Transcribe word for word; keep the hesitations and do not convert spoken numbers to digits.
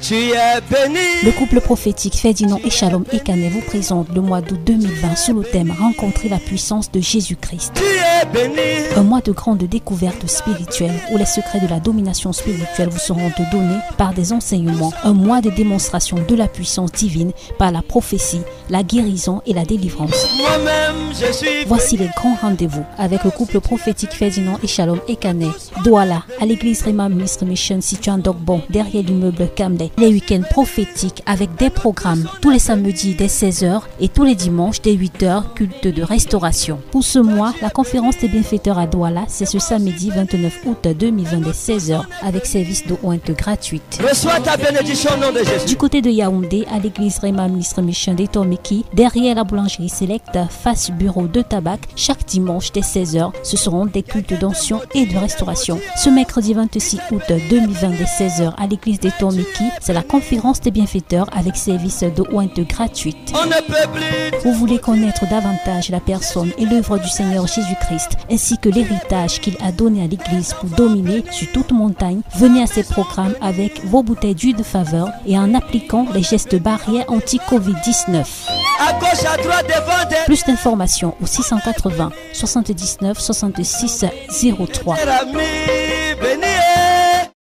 Tu es béni. Le couple prophétique Ferdinand et Shalom Ekane vous présente le mois d'août deux mille vingt sous le thème Rencontrer la puissance de Jésus-Christ. Tu es béni. Un mois de grande découverte spirituelle où les secrets de la domination spirituelle vous seront donnés par des enseignements. Un mois de démonstration de la puissance divine par la prophétie, la guérison et la délivrance. Moi-même, je suis. Voici les grands rendez-vous avec le couple prophétique Ferdinand et Shalom Ekane. Douala, à l'église Rema Ministry Mission située en Dogbon, derrière l'immeuble Kamley. Les week-ends prophétiques avec des programmes tous les samedis dès seize heures et tous les dimanches dès huit heures, culte de restauration. Pour ce mois, la conférence des bienfaiteurs à Douala, c'est ce samedi vingt-neuf août deux mille vingt dès seize heures avec service de ointe gratuite. Reçois ta bénédiction au nom de Jésus. Du côté de Yaoundé, à l'église Rema Ministry Mission d'Etomiki, derrière la boulangerie Select, face bureau de tabac, chaque dimanche dès seize heures, ce seront des cultes d'onction et de restauration. Ce mercredi vingt-six août deux mille vingt dès seize heures à l'église d'Etomiki, c'est la conférence des bienfaiteurs avec service de ointe gratuite. On ne peut plus. Vous voulez connaître davantage la personne et l'œuvre du Seigneur Jésus-Christ, ainsi que l'héritage qu'il a donné à l'Église pour dominer sur toute montagne, venez à ces programmes avec vos bouteilles d'huile de faveur et en appliquant les gestes barrières anti-covid dix-neuf. À gauche, à droite, devant des. Plus d'informations au six cent quatre-vingts soixante-dix-neuf soixante-six zéro trois. Ami béni.